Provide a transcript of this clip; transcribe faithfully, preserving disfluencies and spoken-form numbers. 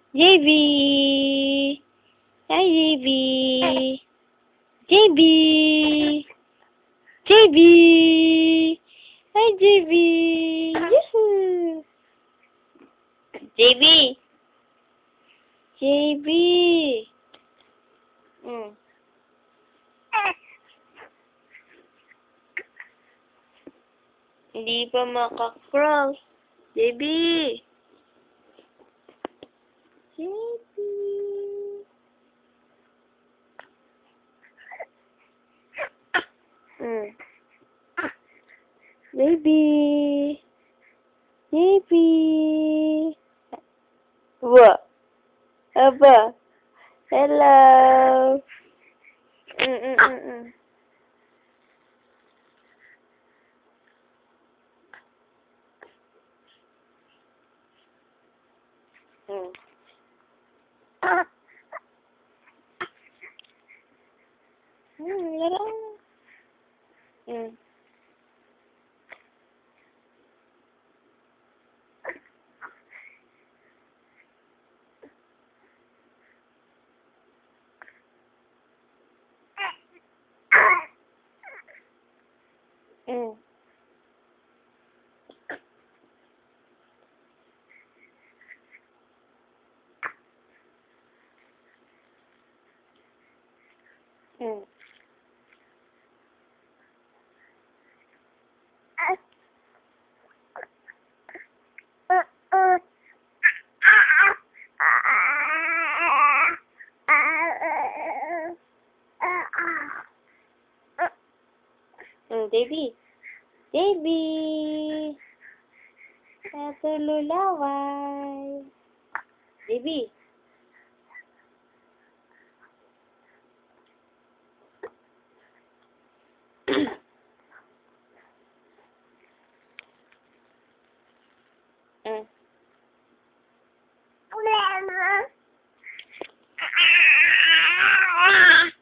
J B! Hi, J B! J B! J B! Hi, J B! Yahoo! J B! J B! Mm. Hindi pa makakross. J B! J B! Mm. J B! J B! What? Aba? Hello! Mm-mm-mm-mm. Mm. Hmm, laro. Mm. Mm. Mm. Mm, J B! J B! Natululaway! J B! Mm.